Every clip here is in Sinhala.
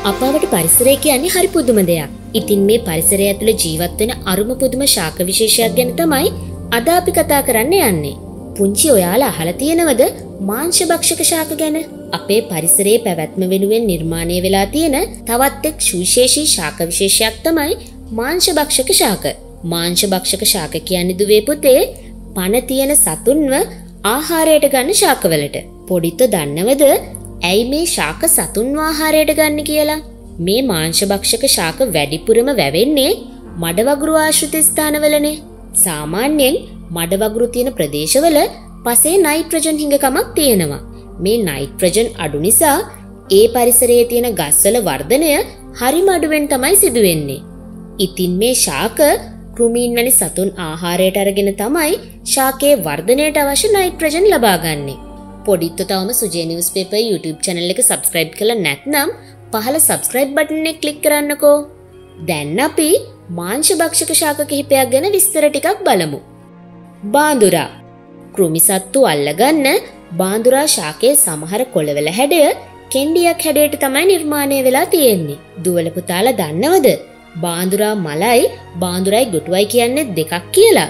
අපාවට පරිසරය කියන්නේ හරි පුදුම දෙයක්. ඉතින් මේ පරිසරය ඇතුළේ ජීවත් වෙන අරුම පුදුම ශාක විශේෂයක් ගැන තමයි අද අපි කතා කරන්න යන්නේ. පුංචි ඔයාලා අහලා තියෙනවද මාංශ භක්ෂක ශාක ගැන? අපේ පරිසරයේ පැවැත්ම වෙනුවෙන් නිර්මාණය වෙලා තියෙන තවත් එක් සුවිශේෂී ශාක විශේෂයක් තමයි මාංශ භක්ෂක ශාක. මාංශ භක්ෂක ශාක කියන්නේ දුවේ පුතේ පණ තියෙන සතුන්ව ආහාරයට ගන්න ශාකවලට. පොඩිත්ව දන්නවද ඇයි මේ ශාක සතුන්ව ආහාරයට ගන්න කියලා? මේ මාංශ භක්ෂක ශාක වැඩිපුරම වැවෙන්නේ මඩවගුරු ආශ්‍රිත ස්ථානවලනේ. සාමාන්‍යයෙන් මඩවගුරු තියෙන ප්‍රදේශවල පසේ නයිට්‍රජන් හිඟකමක් තියෙනවා. මේ නයිට්‍රජන් අඩු නිසා ඒ පරිසරයේ තියෙන ගස්වල වර්ධනය හරිම අඩුවෙන් තමයි සිදු වෙන්නේ. ඉතින් මේ ශාක කෘමීන් වැනි සතුන් ආහාරයට අරගෙන තමයි ශාකයේ වර්ධනයට අවශ්‍ය නයිට්‍රජන් ලබා ගන්නේ. පොඩිත්ව තවම සුජේ නිවුස් පේපර් YouTube channel එක subscribe කරලා නැත්නම් පහළ subscribe button එක click කරන්නකෝ. දැන් අපි මාංශ භක්ෂක ශාක කිහිපයක් ගැන විස්තර ටිකක් බලමු. බාඳුරා. කෘමි සත්තු අල්ලගන්න බාඳුරා ශාකයේ සමහර කොළවල හැඩය කෙන්ඩියක් හැඩයට තමයි නිර්මාණය වෙලා තියෙන්නේ. දුවල පුතාලා දන්නවද? බාඳුරා මලයි බාඳුරයි ගොටුවයි කියන්නේ දෙකක් කියලා.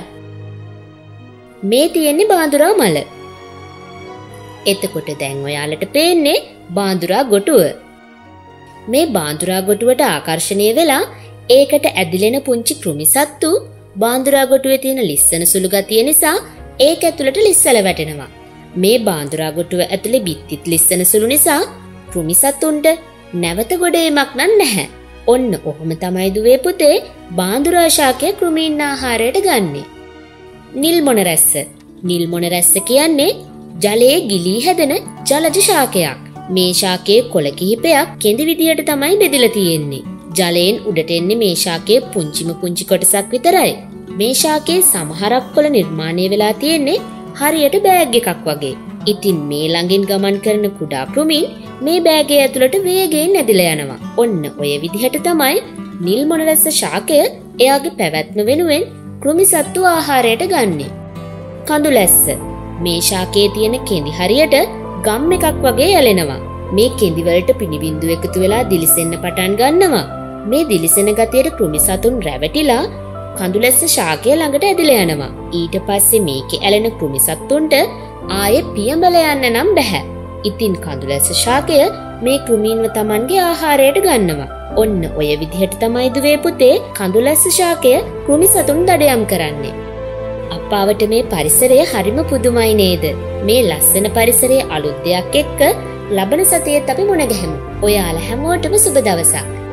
මේ තියෙන්නේ බාඳුරා මල. එතකොට දැන් ඔයාලට පේන්නේ බාඳුරා ගොටුව. මේ බාඳුරා ගොටුවට ආකර්ෂණය වෙලා ඒකට ඇදිලෙන පුංචි කෘමි සත්තු බාඳුරා ගොටුවේ තියෙන ලිස්සන සුළු ගතිය නිසා ඒක ඇතුළට ලිස්සල වැටෙනවා. මේ බාඳුරා ගොටුව ඇතුලේ බිත්තිත් ලිස්සන සුළු නිසා කෘමි සතුන්ට නැවත ගොඩේමක් නැහැ. ඔන්න ඔහොම තමයි දුවේ පුතේ බාඳුරා ශාකය කෘමීන් ආහාරයට ගන්නෙ. නිල් මොන රැස්ස. නිල් මොන රැස්ස කියන්නේ ජලයේ ගිලී හැදෙන ජලජ ශාකයක්. මේ ශාකයේ කොළ කිහිපයක් කෙඳි විදියට තමයි බෙදලා තියෙන්නේ. ජලයෙන් උඩට එන්නේ මේ ශාකයේ පුංචිම පුංචි කොටසක් විතරයි. මේ ශාකයේ සමහරක් කොළ නිර්මාණය වෙලා තියෙන්නේ හරියට බෑග් එකක් වගේ. ඉතින් මේ ළඟින් ගමන් කරන කුඩා කෘමීන් මේ බෑගය ඇතුළට වේගයෙන් ඇදිලා යනවා. ඔන්න ඔය විදිහට තමයි නිල් මොන රැස්ස ශාකය එයාගේ පැවැත්ම වෙනුවෙන් කෘමි සත්තු ආහාරයට ගන්නෙ. කඳු ලැස්ස. මේ ශාකයේ තියෙන කෙඳි හරියට ගම් එකක් වගේ ඇලෙනවා. මේ කෙඳි වලට පිනිබින්දු එකතු වෙලා දිලිසෙන්න පටන් ගන්නවා. මේ දිලිසෙන ගතියට කෘමි සතුන් රැවටිලා කඳුලැස්ස ශාකය ළඟට ඇදලා යනවා. ඊට පස්සේ මේකේ ඇලෙන කෘමි සත්තුන්ට ආයේ පියඹල යන්න නම් බෑ. ඉතින් කඳුලැස්ස ශාකය මේ කෘමීන්ව Tamanගේ ආහාරයට ගන්නවා. ඔන්න ඔය විදිහට තමයි දුවේ පුතේ කඳුලැස්ස ශාකය කෘමි සතුන් දඩයම් කරන්නේ. අපාවට මේ පරිසරය හරිම පුදුමයි නේද? මේ ලස්සන පරිසරයේ අලුත් දෙයක් එක්ක ලබන සතියේත් අපි මුණ ගැහෙමු. ඔයාලා හැමෝටම සුබ දවසක්.